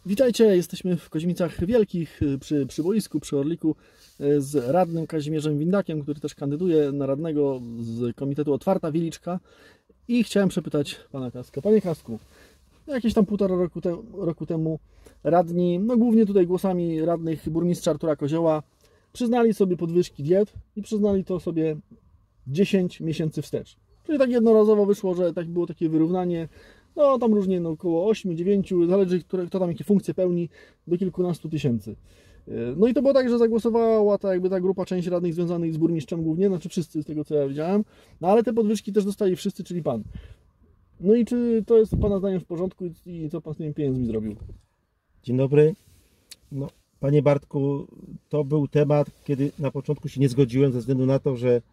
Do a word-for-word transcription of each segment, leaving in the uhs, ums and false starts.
Witajcie, jesteśmy w Koźmicach Wielkich przy, przy boisku, przy Orliku z radnym Kazimierzem Windakiem, który też kandyduje na radnego z Komitetu Otwarta Wieliczka. I chciałem przepytać pana Kaska. Panie Kasku, jakieś tam półtora roku, te, roku temu radni, no głównie tutaj głosami radnych burmistrza Artura Kozioła, przyznali sobie podwyżki diet i przyznali to sobie dziesięć miesięcy wstecz. Czyli tak jednorazowo wyszło, że tak było takie wyrównanie. No tam różnie, no, około ośmiu dziewięciu, zależy kto, kto tam jakie funkcje pełni, do kilkunastu tysięcy. No i to było tak, że zagłosowała ta jakby ta grupa, część radnych związanych z burmistrzem głównie, znaczy wszyscy z tego co ja widziałem, no ale te podwyżki też dostali wszyscy, czyli pan. No i czy to jest pana zdaniem w porządku i co pan z tymi pieniędzmi zrobił? Dzień dobry. No, panie Bartku, to był temat, kiedy na początku się nie zgodziłem ze względu na to, że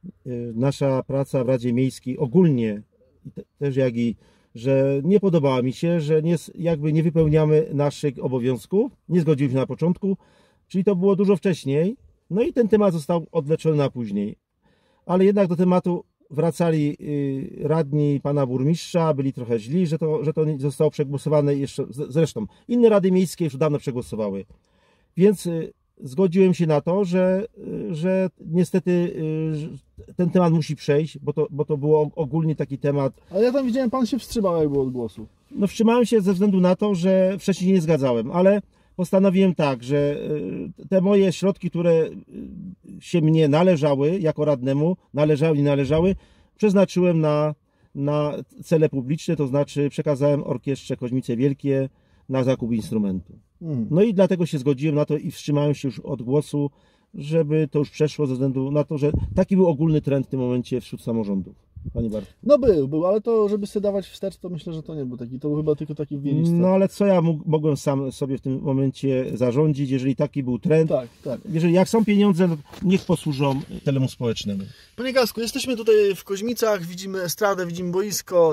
nasza praca w Radzie Miejskiej ogólnie, też jak i że nie podobała mi się, że nie, jakby nie wypełniamy naszych obowiązków. Nie zgodziłem się na początku, czyli to było dużo wcześniej. No i ten temat został odwleczony na później. Ale jednak do tematu wracali radni pana burmistrza, byli trochę źli, że to, że to nie zostało przegłosowane jeszcze. Zresztą inne rady miejskie już dawno przegłosowały. Więc zgodziłem się na to, że, że niestety ten temat musi przejść, bo to, bo to było ogólnie taki temat. Ale ja tam widziałem, pan się wstrzymał jakby od głosu. No wstrzymałem się ze względu na to, że wcześniej się nie zgadzałem, ale postanowiłem tak, że te moje środki, które się mnie należały jako radnemu, należały i należały, przeznaczyłem na, na cele publiczne, to znaczy przekazałem Orkiestrze Koźmice Wielkie na zakup instrumentu. Hmm. No i dlatego się zgodziłem na to i wstrzymałem się już od głosu, żeby to już przeszło ze względu na to, że taki był ogólny trend w tym momencie wśród samorządów. Panie Bartku. No był, był, ale to żeby sobie dawać wstecz, to myślę, że to nie był taki, to był chyba tylko taki w wieliczce. No ale co ja mógł, mogłem sam sobie w tym momencie zarządzić, jeżeli taki był trend. Tak, tak. Jeżeli jak są pieniądze, niech posłużą temu społecznemu. Panie Kasku, jesteśmy tutaj w Koźmicach, widzimy estradę, widzimy boisko,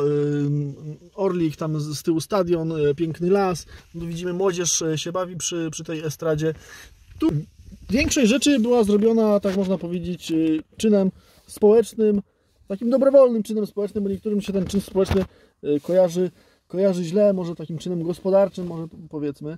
Orlik, tam z tyłu stadion, piękny las, tu widzimy młodzież się bawi przy, przy tej estradzie. Tu większość rzeczy była zrobiona, tak można powiedzieć, czynem społecznym, takim dobrowolnym czynem społecznym, bo niektórym się ten czyn społeczny kojarzy, kojarzy źle, może takim czynem gospodarczym, może powiedzmy.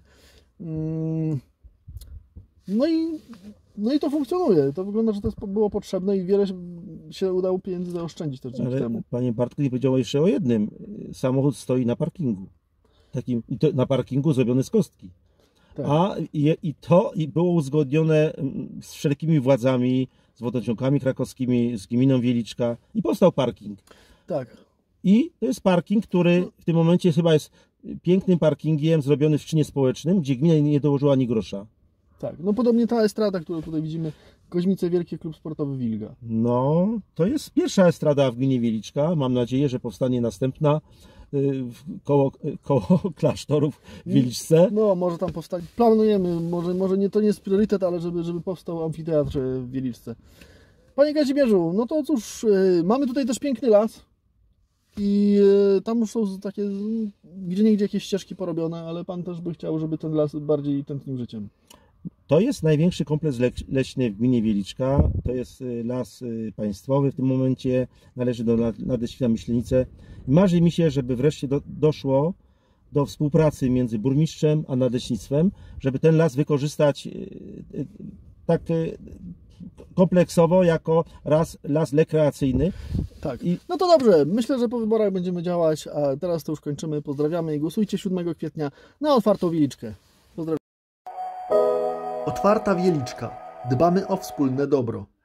No i, no i to funkcjonuje. To wygląda, że to było potrzebne i wiele się udało pieniędzy zaoszczędzić też dzięki Ale temu. Panie Bartku, nie powiedział jeszcze o jednym. Samochód stoi na parkingu. Takim, i to na parkingu zrobiony z kostki. Tak. A i, i to i było uzgodnione z wszelkimi władzami, z wodociągami krakowskimi, z gminą Wieliczka i powstał parking. Tak. I to jest parking, który w tym momencie chyba jest pięknym parkingiem zrobiony w czynie społecznym, gdzie gmina nie dołożyła ani grosza. Tak, no podobnie ta estrada, którą tutaj widzimy, Koźmice Wielkie, klub sportowy Wilga. No, to jest pierwsza estrada w gminie Wieliczka. Mam nadzieję, że powstanie następna koło, koło klasztorów w Wieliczce. No, może tam powstać. Planujemy, może, może nie, to nie jest priorytet, ale żeby, żeby powstał amfiteatr w Wieliczce. Panie Kazimierzu, no to cóż, yy, mamy tutaj też piękny las i yy, tam już są takie gdzie niegdzie jakieś ścieżki porobione, ale pan też by chciał, żeby ten las bardziej tętnił życiem. To jest największy kompleks leśny w gminie Wieliczka. To jest las państwowy w tym momencie, należy do Nadleśnictwa Myślenice. Marzy mi się, żeby wreszcie do, doszło do współpracy między burmistrzem a nadleśnictwem, żeby ten las wykorzystać tak kompleksowo jako las, las rekreacyjny. Tak. I... No to dobrze, myślę, że po wyborach będziemy działać, a teraz to już kończymy. Pozdrawiamy i głosujcie siódmego kwietnia na Otwartą Wieliczkę. Pozdrawiam. Otwarta Wieliczka. Dbamy o wspólne dobro.